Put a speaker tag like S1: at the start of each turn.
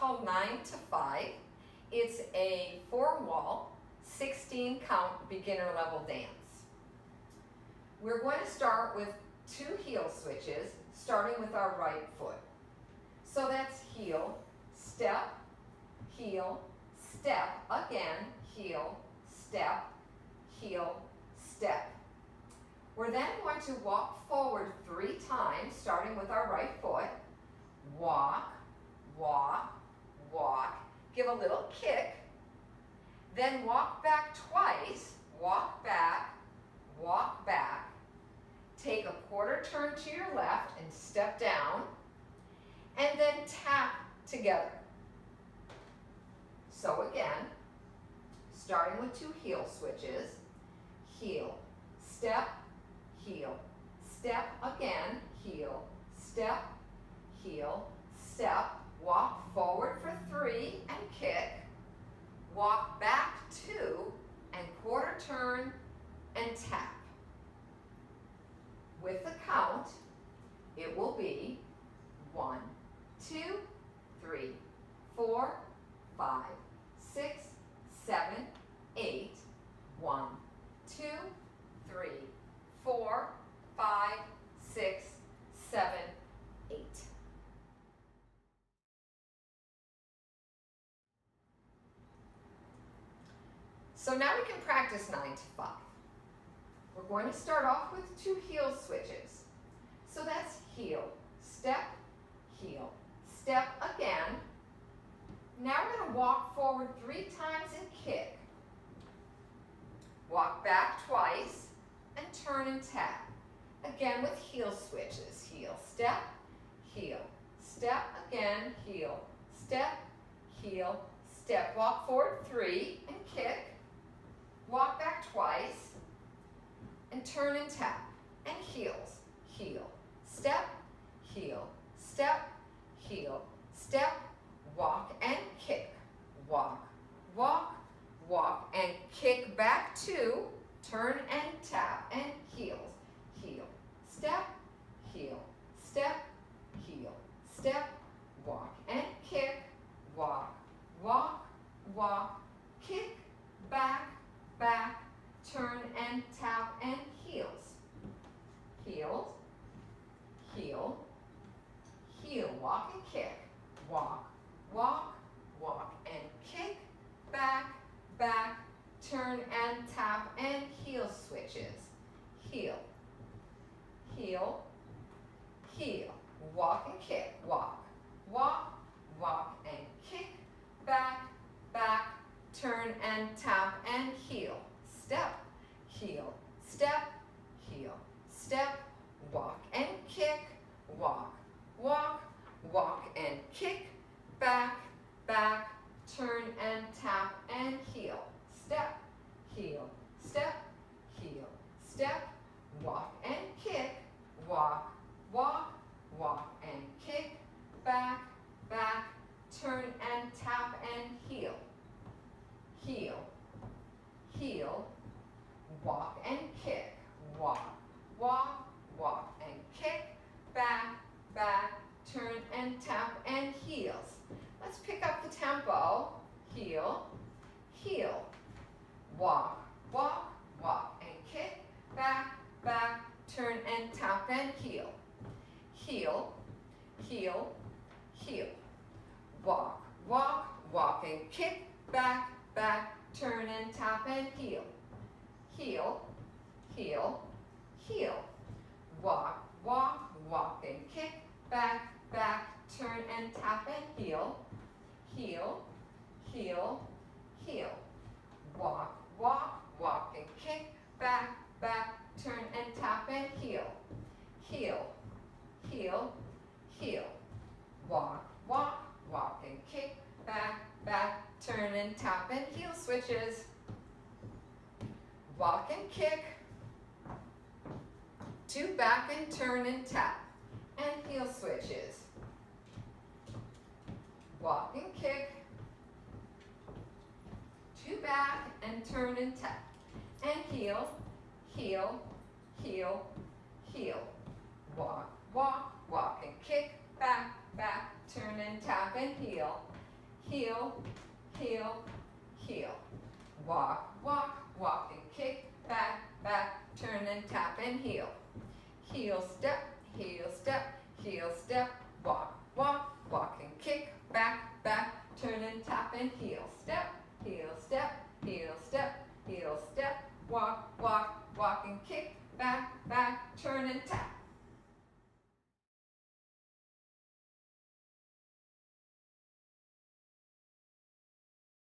S1: called 9 to 5. It's a 4-wall, 16 count beginner level dance. We're going to start with 2 heel switches, starting with our right foot. So that's heel, step, heel, step, again, heel, step, heel, step. We're then going to walk forward 3 times, starting with our right foot. Walk, walk, walk. Give a little kick. Then walk back twice. Walk back, walk back. Take a quarter turn to your left and step down. And then tap together. So again, starting with 2 heel switches. Heel, step, heel, step again, heel, step, heel, step, walk forward for 3 and kick, walk back 2 and quarter turn and tap. With the count, it will be 1, 2, 3, 4, 5, 6, 7, 8, 1, 2, 3, 4, 5, 6, 7, 8. So now we can practice 9 to 5. We're going to start off with 2 heel switches. So that's heel, step, again. Now we're going to walk forward 3 times and kick. Walk back twice and turn and tap. Again with heel switches. Heel, step, again, heel, step, step. Walk forward 3 and kick. Walk back twice and turn and tap. And heels, heel, step, step, walk and kick. Walk, walk, walk and kick back 2, turn and tap and heels. Heel, step, step, walk and kick, walk, walk, walk, kick, back, turn and tap and heels. Heels, heel, walk and kick, walk, walk, walk and kick, back, turn and tap and heel switches. Heel, walk and kick, walk, walk and kick, back, turn and tap and heel. Step, heel, step, walk and kick, walk, walk and kick, back, turn and tap and heel. Step, heel, step, walk and kick, walk, walk and kick, back, turn and tap and heel. Heel, walk and kick, walk, walk and kick, back, turn and tap and heels. Let's pick up the tempo. Heel, walk, walk and kick, back, turn and tap and heel. Heel, walk, walk and kick, back, turn and tap and heel. Heel, walk, walk and kick, back, turn and tap and heel. Heel, walk, walk and kick, back, turn and tap and heel. Heel, walk, walk and kick, back, turn and tap and heel switches. Walk and kick, 2 back and turn and tap, and heel switches. Walk and kick, 2 back and turn and tap, and heel, walk, walk and kick, back, turn and tap and heel. heel, heel, heel. Walk, walk, walk and kick, back, back, turn and tap and heel. Heel step, heel step, heel step, walk, walk, walk and kick, back, back, turn and tap and heel. Step, heel step, heel step, heel step, walk, walk, walk and kick, back, back, turn and tap.